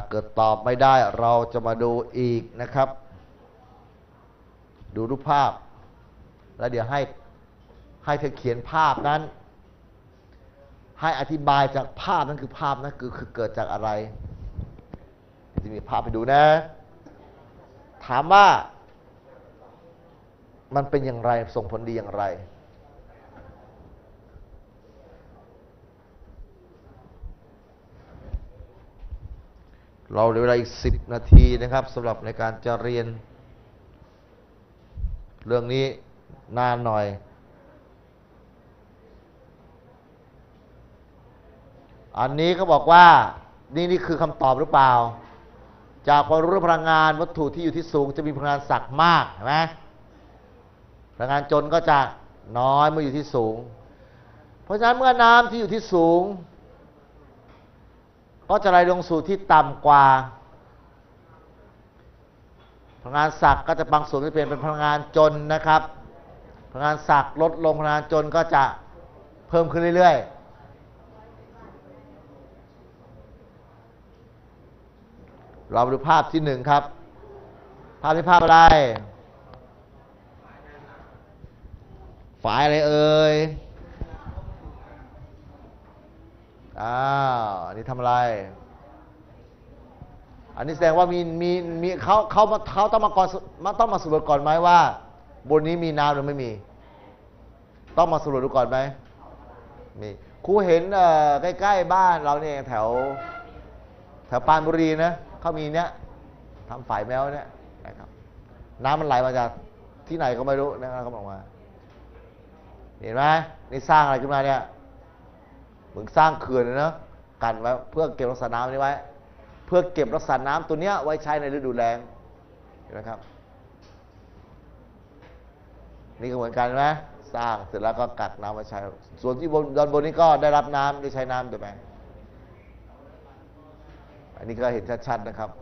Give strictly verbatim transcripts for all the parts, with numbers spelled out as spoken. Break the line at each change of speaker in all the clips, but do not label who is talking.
เกิดตอบไม่ได้เราจะมาดูอีกนะครับดูรูปภาพแล้วเดี๋ยวให้ให้เธอเขียนภาพนั้นให้อธิบายจากภาพนั้นคือภาพนั้นคือคือเกิดจากอะไรจะมีภาพให้ดูนะถามว่ามันเป็นอย่างไรส่งผลดีอย่างไรเราเหลือเวลาอีกสิบนาทีนะครับสำหรับในการจะเรียนเรื่องนี้นานหน่อยอันนี้เขาบอกว่านี่นี่คือคำตอบหรือเปล่าจากความรู้เรื่องพลังงานวัตถุที่อยู่ที่สูงจะมีพลังงานศักดิ์มากเห็นไหมพลังงานจนก็จะน้อยเมื่ออยู่ที่สูงเพราะฉะนั้นเมื่อน้ำที่อยู่ที่สูงก็จะไหลลงสู่ที่ต่ำกว่าพลังงานศักดิ์ก็จะบางส่วนที่เปลี่ยนเป็นพลังงานจนนะครับพลังงานศักดิ์ลดลงพลังงานจนก็จะเพิ่มขึ้นเรื่อยๆเราดูภาพที่หนึ่งครับภาพนี้ภาพอะไรฝายอะไรเอ่ยอ้าวอันนี้ทำอะไรอันนี้แสดงว่ามีมีมีเขาเขาเขาต้องมาก่อนต้องมาสำรวจก่อนไหมว่าบนนี้มีน้ำหรือไม่มีต้องมาสำรวจดูก่อนไหมมีครูเห็นเอ่อใกล้ๆบ้านเราเนี่ยแถวแถวปรานบุรีนะเขามีเนี้ยทำฝายแมวเนี่ยนะครับน้ำมันไหลมาจากที่ไหนก็ไม่รู้นะครับเขาบอกมาเห็นไหมนี่สร้างอะไรขึ้นมาเนี่ยเหมือนสร้างเขื่อนนะกันไว้เพื่อเก็บรักษาน้ำนี้ไว้เพื่อเก็บรักษาน้ำตัวเนี้ยไว้ใช้ในฤดูแล้งเห็นไหมครับนี่ก็เหมือนกันไหมสร้างเสร็จแล้วก็กักน้ำไว้ใช้ส่วนที่บนด้านบนนี้ก็ได้รับน้ำได้ใช้น้ำถูกไหมอันนี้ก็เห็นชัดๆนะครับ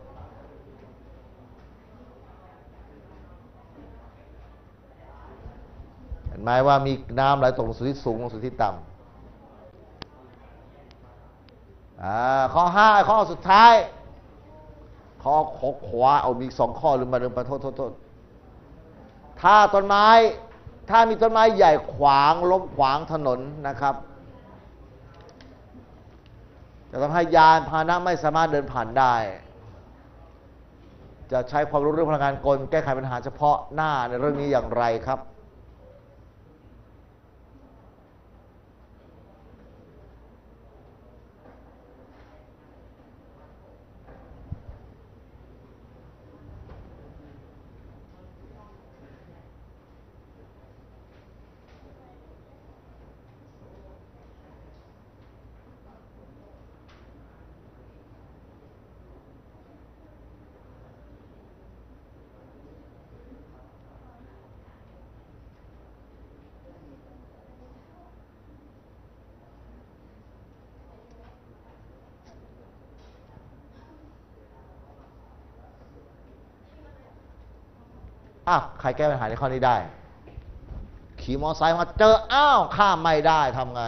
เห็นไหมว่ามีน้ำไหลตกลงสู่ที่สูงลงสู่ที่ต่ำอ่าข้อห้าข้อสุดท้ายข้อขอขวาเอามีสองข้อลืมมาลืมไปโทษโทษโทษถ้าต้นไม้ถ้ามีต้นไม้ใหญ่ขวางล้มขวางถนนนะครับจะทำให้ยานพาหนะไม่สามารถเดินผ่านได้จะใช้ความรู้เรื่องพลังงานกลแก้ไขปัญหาเฉพาะหน้าในเรื่องนี้อย่างไรครับอ่ะใครแก้ปัญหาในข้อนี้ได้ขี่มอเตอร์ไซค์มาเจออ้าวข้ามไม่ได้ทำไง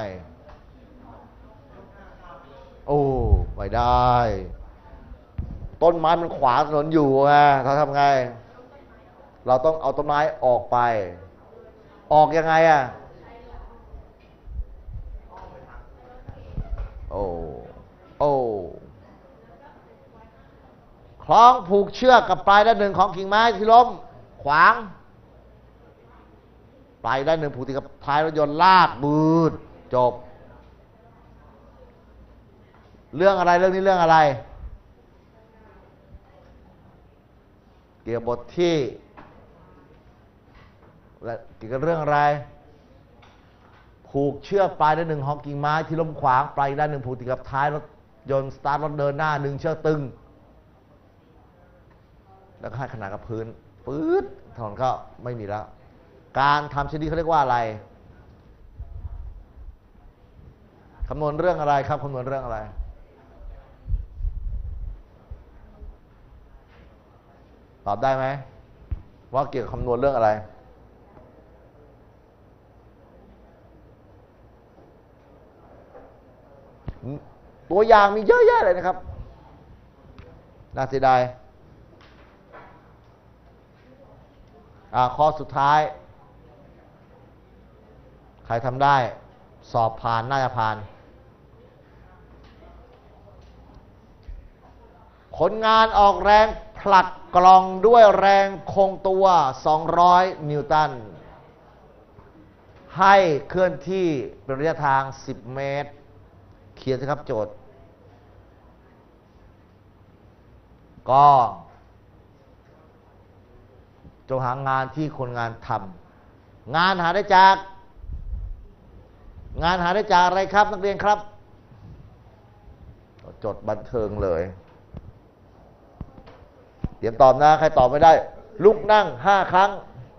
โอ้ไม่ได้ต้นไม้มันขวางถนนอยู่ไงเราทำไงเราต้องเอาต้นไม้ออกไปออกยังไงอ่ะโอ้โอ้คล้องผูกเชือกกับปลายด้านหนึ่งของกิ่งไม้ที่ล้มขวางปลายด้านหนึ่งผูกติดกับท้ายรถยนต์ลากบืดจบเรื่องอะไรเรื่องนี้เรื่องอะไรเกี่ยวกับบทที่เกี่ยวกับเรื่องอะไรผูกเชือกปลายด้านหนึ่งของกิ่งไม้ที่ล้มขวางปลายด้านหนึ่งผูกติดกับท้ายรถยนต์สตาร์ทรถเดินหน้าหนึ่งเชือกตึงแล้วก็ให้ขนาดกับพื้นปื๊ดถนนก็ไม่มีแล้วการทำเช่นนี้เขาเรียกว่าอะไรคำนวณเรื่องอะไรครับคำนวณเรื่องอะไรตอบได้ไหมว่าเกี่ยวกับคำนวณเรื่องอะไรตัวอย่างมีเยอะแยะเลยนะครับน่าเสียดายอ่าข้อสุดท้ายใครทำได้สอบผ่านน่าจะผ่านผลงานออกแรงผลักกล่องด้วยแรงคงตัวสองร้อยนิวตันให้เคลื่อนที่เป็นระยะทางสิบเมตรเขียนสิครับโจทย์ก็จงหางานที่คนงานทำงานหาได้จากงานหาได้จากอะไรครับนักเรียนครับจดบันเทิงเลยเตรียมตอบนะใครตอบไม่ได้ลุกนั่งห้าครั้ง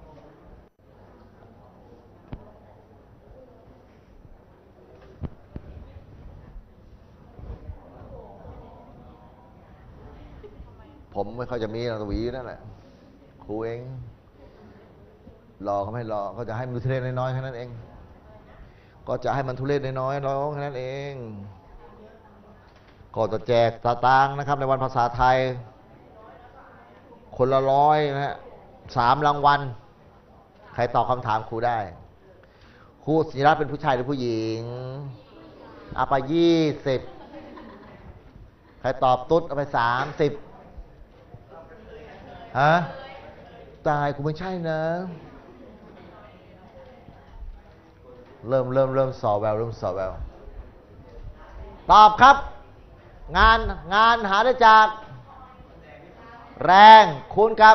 ผมไม่ค่อยจะมีนะตวีนั่นแหละครูเองรอเขาไม่รอเขาจะให้มันทุเรศน้อยๆแค่นั้นเองก็จะให้มันทุเรศน้อยๆร้องแค่นั้นเองก็จะแจกตาตางนะครับในวันภาษาไทยคนละร้อยนะฮะสามรางวัลใครตอบคำถามครูได้ครูศิรัตน์เป็นผู้ชายหรือผู้หญิงเอาไปยี่สิบใครตอบตุ๊ดเอาไปสามสิบฮะตายกูไม่ใช่นะเริ่มเริ่มเริ่มสอบแววเริ่มสอบแววตอบครับงานงานหาได้จากแรงคูณกับ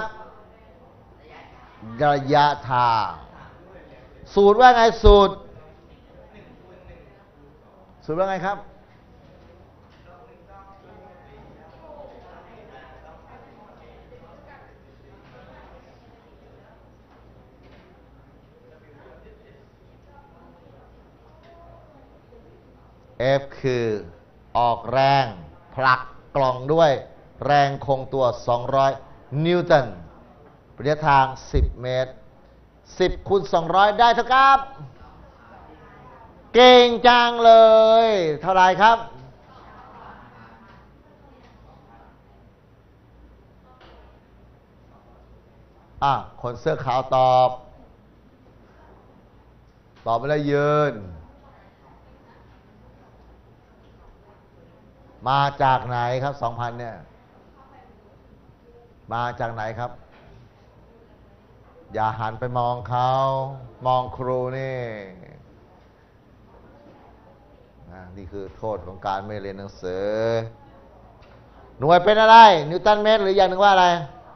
ระยะทางสูตรว่าไงสูตรสูตรว่าไงครับ F คือออกแรงผลักกล่องด้วยแรงคงตัวสองร้อยนิวตันระยะทางสิบเมตรสิบคูณสองร้อยได้เท่ากับเก่งจังเลยเท่าไหร่ครับอ่ะคนเสื้อขาวตอบตอบไม่ได้ยืนมาจากไหนครับสองพันเนี่ยมาจากไหนครับอย่าหันไปมองเขามองครูนี่นะนี่คือโทษของการไม่เรียนหนังสือหน่วยเป็นอะไรนิวตันเมตรหรืออย่างหนึ่งว่าอะไร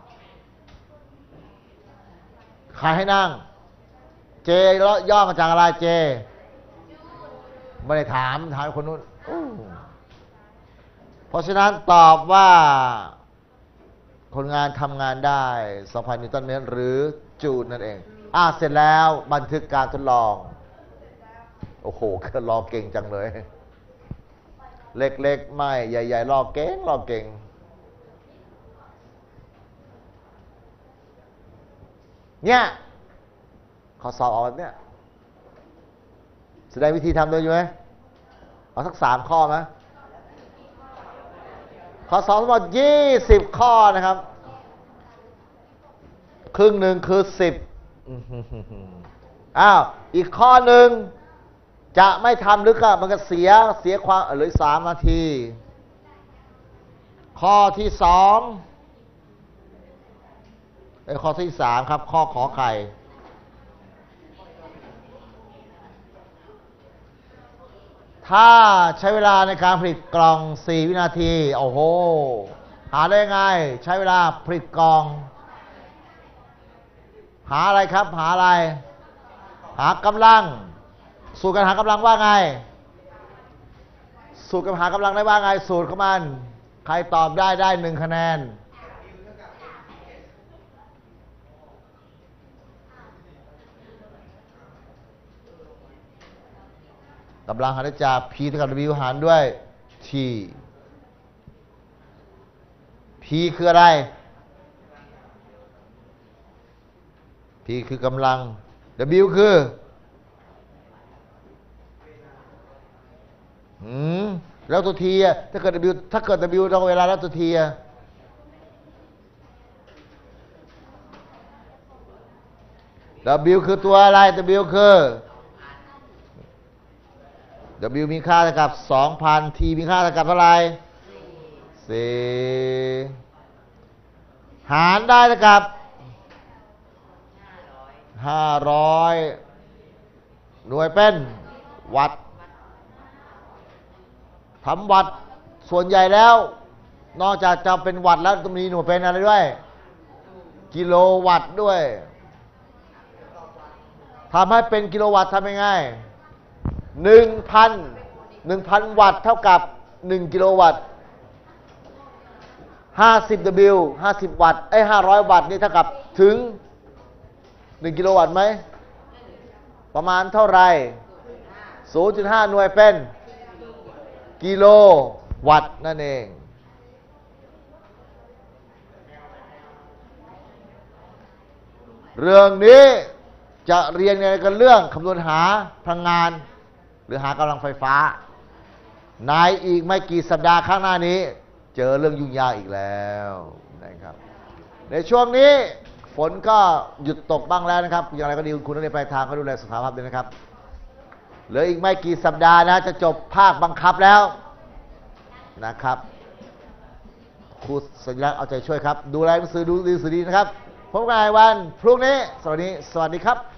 ใครให้นั่งเจย่อมาจากอะไรเจไม่ได้ถามถามคนนู้นเพราะฉะนั้นตอบว่าคนงานทำงานได้ สองพัน นิวตันเมตรหรือจูลนั่นเองอ่ะเสร็จแล้วบันทึกการทดลองโอ้โหก็รอเก่งจังเลยเล็กๆไม่ใหญ่ๆรอเก่งรอเก่งเนี่ยข้อสอบออกแบบเนี้ยแสดงวิธีทำด้วยอยู่ไหมเอาสักสามข้อไหมข้อสอบทั้งหมดยี่สิบข้อนะครับครึ่งหนึ่งคือสิบอ้าวอีกข้อหนึ่งจะไม่ทำหรือก็มันก็เสียเสียความเหลือสามนาทีข้อที่สองไอ้ข้อที่สามครับข้อขอไข่ถ้าใช้เวลาในการผลิตกล่องสี่วินาทีโอ้โหหาได้ไงใช้เวลาผลิตกล่องหาอะไรครับหาอะไรหากำลังสูตรการหากำลังว่าไงสูตรการหากำลังได้ว่าไงสูตรของมันใครตอบได้ได้หนึ่งคะแนนกำลังหารได้จาก P เท่ากับ W หารด้วย T P คืออะไร P คือกำลัง W คืออืมแล้วตัว T อ่ะถ้าเกิด W ถ้าเกิด W ตรงเวลาแล้วตัว T อ่ะ W คือตัวอะไร W คือ W มีค่าเท่ากับ สองพัน T มีค่าเท่ากับเท่าไหร่สี่หารได้เท่ากับห้าร้อยหน่วยเป็นวัตต์ทำวัตต์ส่วนใหญ่แล้วนอกจากจะเป็นวัตต์แล้วต้องมีหน่วยเป็นอะไรด้วยกิโลวัตต์ด้วยทำให้เป็นกิโลวัตต์ทำยังไงหนึ่งพันหนึ่งพันวัตต์เท่ากับหนึ่งกิโลวัตต์ห้าสิบ W ห้าสิบวัตต์ไอ้ห้าร้อยวัตต์นี่เท่ากับถึงหนึ่งกิโลวัตต์ไหมประมาณเท่าไหร่ ศูนย์จุดห้า หน่วยเป็นกิโลวัตต์นั่นเองเรื่องนี้จะเรียนในกันเรื่องคำนวณหาพลังงานหรือหากำลังไฟฟ้าในอีกไม่กี่สัปดาห์ข้างหน้านี้เจอเรื่องยุ่งยากอีกแล้วนะครับในช่วงนี้ฝนก็หยุดตกบ้างแล้วนะครับอย่างไรก็ดีคุณนักเรียนปลายทางก็ดูแลสุขภาพด้วยนะครับเหลืออีกไม่กี่สัปดาห์นะจะจบภาคบังคับแล้วนะครับครูสัญลักษณ์เอาใจช่วยครับดูแลหนังสือดูดีสื่อดีนะครับพบกันในวันพรุ่งนี้สวัสดีสวัสดีครับ